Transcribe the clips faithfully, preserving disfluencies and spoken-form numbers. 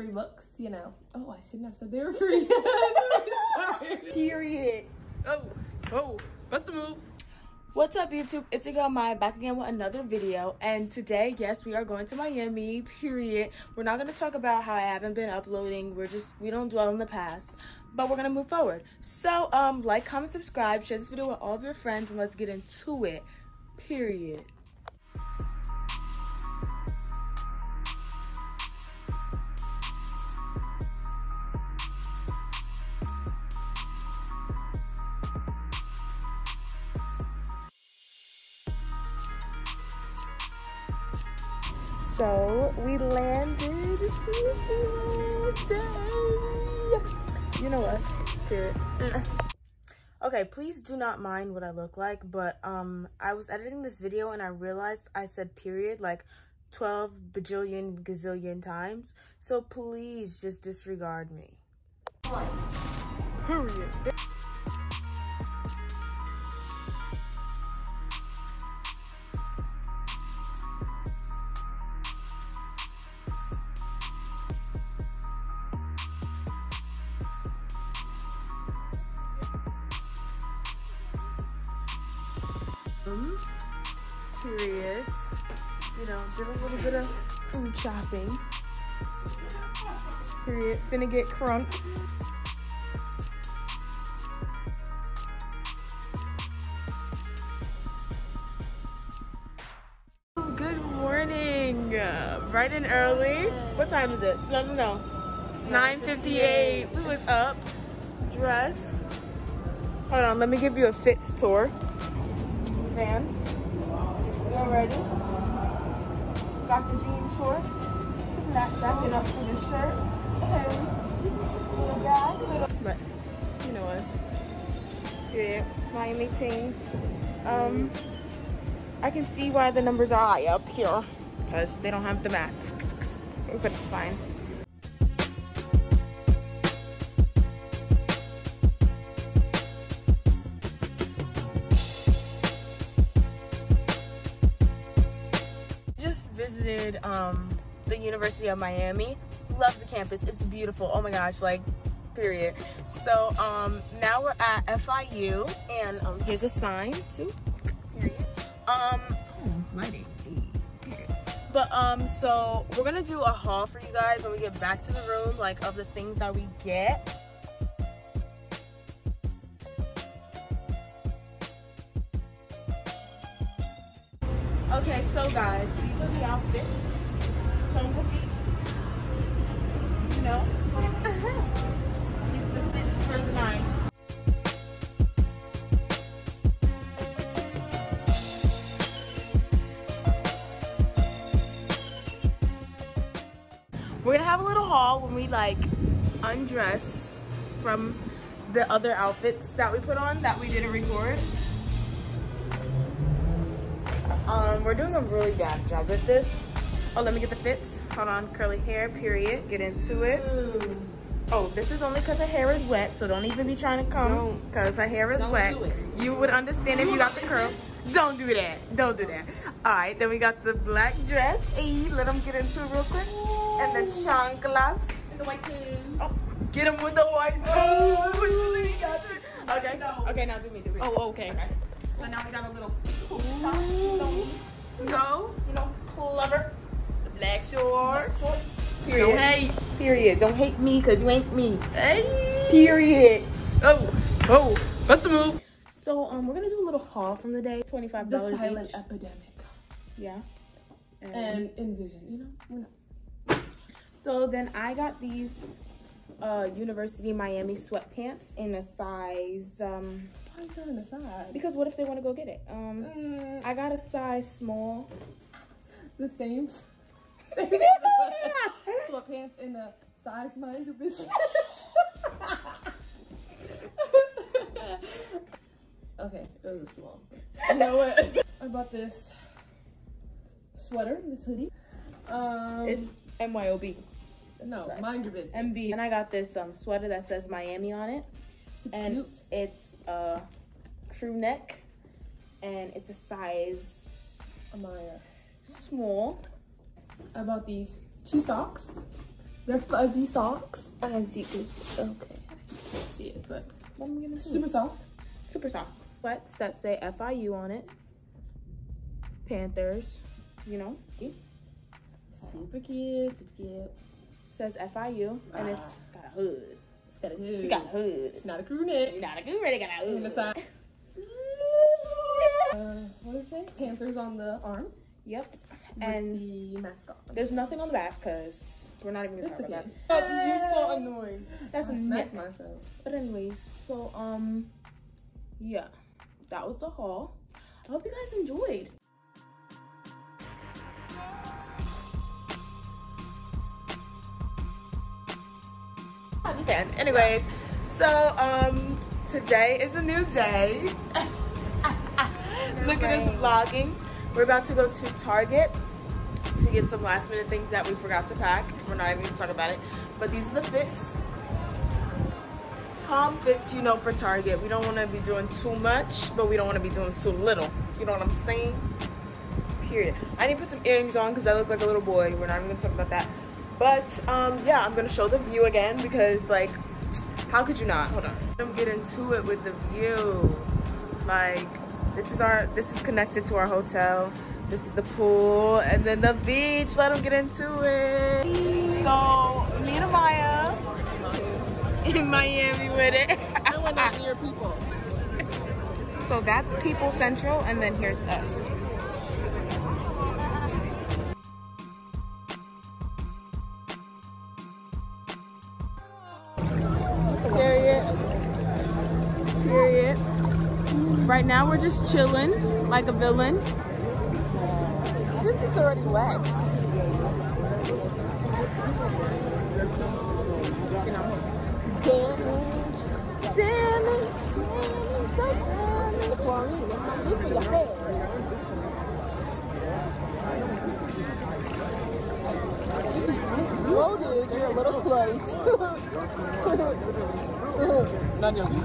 free books, you know. Oh, I shouldn't have said they were free. Period. Oh, oh, bust a move. What's up, YouTube? It's your girl Maya back again with another video, and today, yes, we are going to Miami. Period. We're not gonna talk about how I haven't been uploading. We're just we don't dwell in the past, but we're gonna move forward. So, um, like, comment, subscribe, share this video with all of your friends, and let's get into it. Period. So we landed. You know us. Period. Okay, please do not mind what I look like, but um, I was editing this video and I realized I said period like twelve bajillion gazillion times. So please just disregard me. Period. Period. You know, did a little bit of food shopping. Period. Finna get crunk. Good morning. Uh, bright and early. What time is it? No, no, no. nine fifty-eight. We was up, dressed. Hold on, let me give you a fits tour. Vans. Y'all ready? Got the jean shorts. Not backing up for the shirt. Okay. Little bag. Little... But you know us. Yeah, Miami things. Um, I can see why the numbers are high up here because they don't have the masks, but it's fine. Visited um the University of Miami. Love the campus. It's beautiful. Oh my gosh, like period. So um now we're at F I U and um here's a sign too. Period. Um oh, lighting. Period. But um so we're gonna do a haul for you guys when we get back to the room, like of the things that we get. Okay, so guys, these are the outfits. Show them the feet. You know? These are the fits for the night. We're gonna have a little haul when we like undress from the other outfits that we put on that we didn't record. Um, we're doing a really bad job with this. Oh, let me get the fits. Hold on, curly hair, period. Get into it. Ooh. Oh, this is only because her hair is wet, so don't even be trying to come because her hair is don't wet. You would understand if you got the curl. Don't do that. Don't do that. All right, then we got the black dress. Hey, let them get into it real quick. Ooh. And the chanclas. And the white toes. Oh, get them with the white toes. Okay. Okay, now do me. Do me. Oh, okay. Okay. So now we got a little go, you know, clever. The black shorts. Period. Don't hate. Period. Don't hate me because you ain't me. Hey. Period. Oh, oh, bust a move. So um, we're gonna do a little haul from the day. Twenty-five dollars. The silent each. epidemic. Yeah. And, and Envision, you know. You know. So then I got these uh, University Miami sweatpants in a size. Um, Why are you turning aside? Because what if they want to go get it? Um, mm. I got a size small. The same, same sweatpants in a size mind your business. Okay, it was a small. You know what? I bought this sweater, this hoodie. Um, it's M Y O B. No, mind your business. M B. And I got this um sweater that says Miami on it. It's and cute. It's a crew neck, and it's a size Amaya. small. I bought these two socks. They're fuzzy socks. As you can see. Okay. Can't see it, but What am I gonna see? super soft. Super soft. Sweats that say F I U on it. Panthers, you know. Super cute, super cute. Says F I U, and Ah. it's got a hood. It's got a hood. It got a hood. It's not a crew neck. You got a good ready, got a hood. In the side. Uh, what does it say? Panthers on the arm. Yep. With And the mascot. there's nothing on the back because we're not even gonna It's talk okay. about it. You're so annoying. That's I a smacked neck. myself. But anyways, so um, yeah, that was the haul. I hope you guys enjoyed. I understand. Anyways, so um, today is a new day. Look at us vlogging. We're about to go to Target to get some last minute things that we forgot to pack. We're not even gonna talk about it, but these are the fits. Calm fits, you know, for Target. We don't want to be doing too much, but we don't want to be doing too little. You know what I'm saying? Period. I need to put some earrings on because I look like a little boy. We're not even gonna talk about that. But um, yeah, I'm gonna show the view again because, like, how could you not? Hold on. Let me get into it with the view. Like, this is our, this is connected to our hotel. This is the pool, and then the beach. Let them get into it. So me and Amaya in Miami with it. And we're not near people. So that's People Central, and then here's us. Period. Period. Right now we're just chilling like a villain. Since it's already wet. You know. Damaged. Damaged. So damaged. Chlorine. It's not good for your hair. Whoa, dude, you're a little close. Not joking.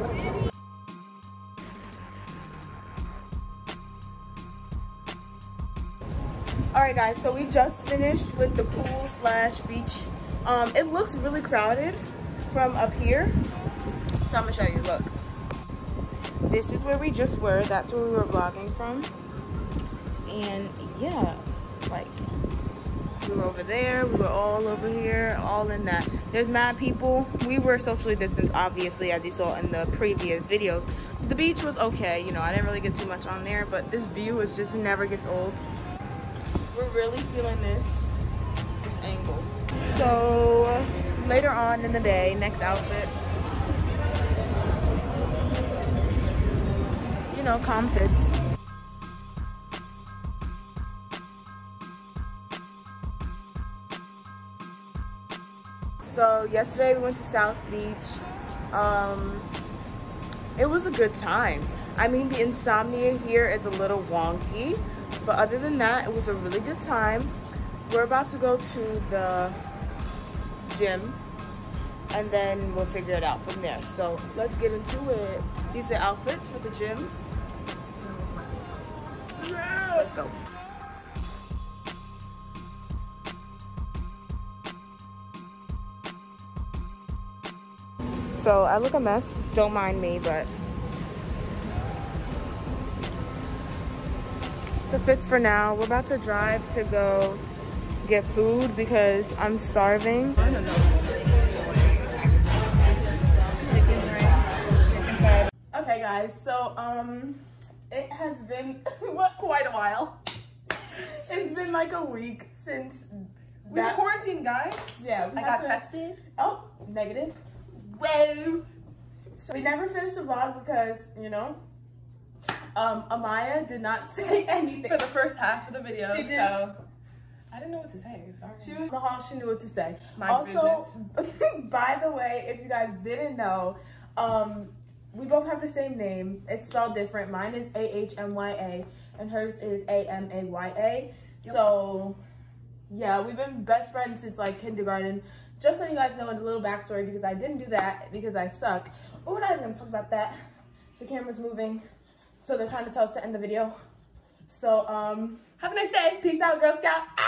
All right, guys, so we just finished with the pool slash beach. Um, it looks really crowded from up here. So I'm gonna show you, look. This is where we just were. That's where we were vlogging from. And yeah, like, we were over there, we were all over here, all in that. There's mad people. We were socially distanced, obviously, as you saw in the previous videos. The beach was okay, you know, I didn't really get too much on there, but this view is just never gets old. We're really feeling this, this angle. So later on in the day, next outfit, you know, calm fits. So yesterday we went to South Beach. Um, it was a good time. I mean, the insomnia here is a little wonky, but other than that, it was a really good time. We're about to go to the gym, and then we'll figure it out from there. So let's get into it. These are outfits for the gym. Let's go. So I look a mess, don't mind me, but so fits for now. We're about to drive to go get food because I'm starving. I don't know. Okay guys, so um it has been what quite a while. It's been like a week since We were that quarantined, guys. Yeah, we I had got to- tested. Oh, negative. Whoa. So we never finished the vlog because, you know, um, Amaya did not say anything. For the first half of the video, She did. so I didn't know what to say. Sorry. She was in the hall, she knew what to say. My also, by the way, if you guys didn't know, um, we both have the same name. It's spelled different. Mine is A H M Y A, and hers is A M A Y A. Yep. So, yeah, we've been best friends since like kindergarten. Just so you guys know a little backstory, because I didn't do that because I suck. But we're not even gonna talk about that. The camera's moving, so they're trying to tell us to end the video. So, um, have a nice day. peace out, Girl Scout.